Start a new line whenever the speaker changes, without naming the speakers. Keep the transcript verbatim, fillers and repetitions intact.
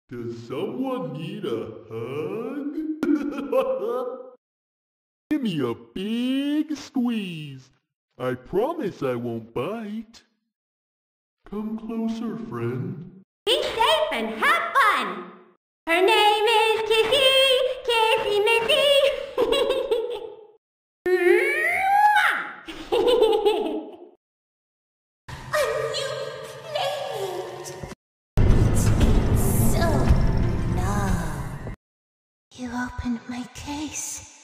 Does someone need a hug? Give me a big squeeze. I promise I won't bite. Come closer, friend.
Be safe and have fun. Her name is Kissy, Kissy Missy.
A new playmate. It's so love. You opened my case.